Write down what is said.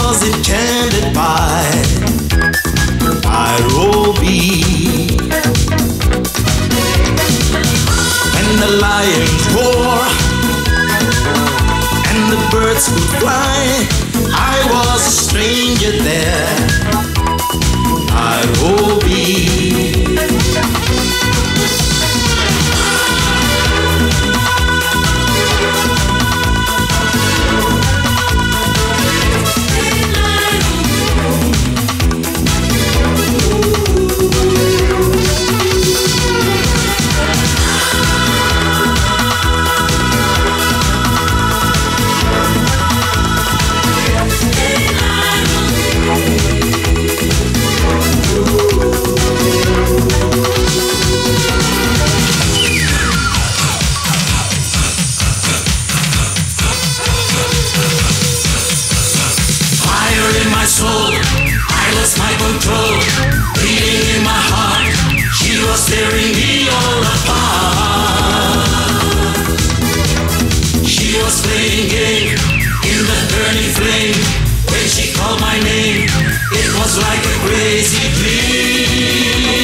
was enchanted by Nairobi. When the lions roar and the birds could fly, I was a stranger there, Nairobi. I lost my control, beating in my heart. She was tearing me all apart. She was playing game in the burning flame. When she called my name, it was like a crazy dream.